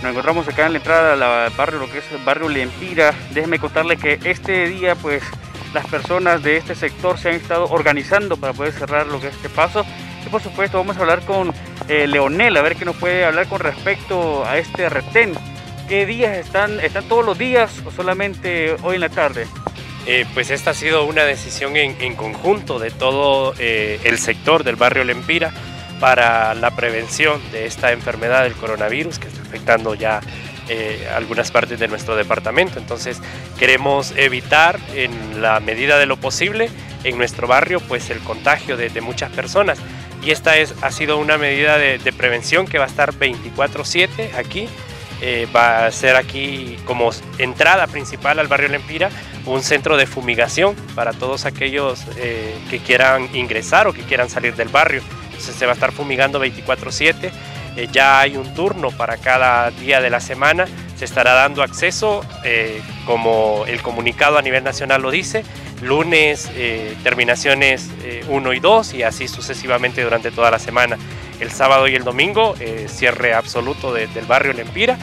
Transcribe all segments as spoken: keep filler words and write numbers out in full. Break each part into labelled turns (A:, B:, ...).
A: Nos encontramos acá en la entrada al barrio, lo que es el barrio Lempira. Déjeme contarle que este día, pues, las personas de este sector se han estado organizando para poder cerrar lo que es este paso. Y por supuesto vamos a hablar con eh, Leonel, a ver qué nos puede hablar con respecto a este retén. ¿Qué días están? ¿Están todos los días o solamente hoy en la tarde?
B: Eh, pues esta ha sido una decisión en, en conjunto de todo eh, el sector del barrio Lempira para la prevención de esta enfermedad del coronavirus que está afectando ya eh, algunas partes de nuestro departamento. Entonces queremos evitar en la medida de lo posible en nuestro barrio pues el contagio de, de muchas personas, y esta es, ha sido una medida de, de prevención que va a estar veinticuatro siete aquí. Eh, va a ser aquí como entrada principal al barrio Lempira un centro de fumigación para todos aquellos eh, que quieran ingresar o que quieran salir del barrio. Entonces se va a estar fumigando veinticuatro siete, eh, ya hay un turno para cada día de la semana, se estará dando acceso eh, como el comunicado a nivel nacional lo dice, lunes eh, terminaciones eh, uno y dos y así sucesivamente durante toda la semana. El sábado y el domingo eh, cierre absoluto de, del barrio Lempira,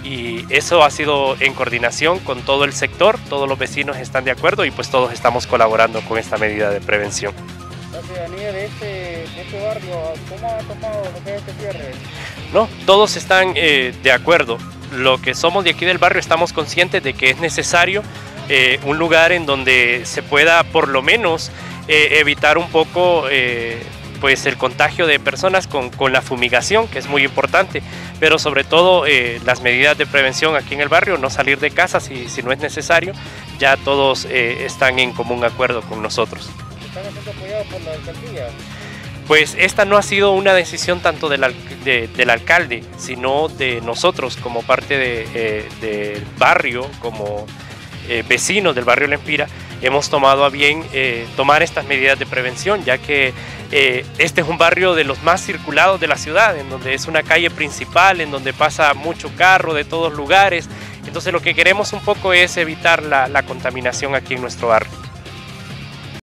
B: y eso ha sido en coordinación con todo el sector, todos los vecinos están de acuerdo y pues todos estamos colaborando con esta medida de prevención.
A: La ciudadanía de este, de este barrio, ¿cómo ha tomado lo que es este cierre?
B: No, todos están eh, de acuerdo. Lo que somos de aquí del barrio estamos conscientes de que es necesario eh, un lugar en donde se pueda por lo menos eh, evitar un poco eh, pues el contagio de personas con, con la fumigación, que es muy importante, pero sobre todo eh, las medidas de prevención aquí en el barrio, no salir de casa si, si no es necesario, ya todos eh, están en común acuerdo con nosotros.
A: ¿Están siendo apoyados por la alcaldía?
B: Pues esta no ha sido una decisión tanto del, al, de, del alcalde, sino de nosotros como parte de, eh, del barrio, como eh, vecinos del barrio Lempira. Hemos tomado a bien eh, tomar estas medidas de prevención, ya que eh, este es un barrio de los más circulados de la ciudad, en donde es una calle principal, en donde pasa mucho carro de todos lugares. Entonces lo que queremos un poco es evitar la, la contaminación aquí en nuestro barrio.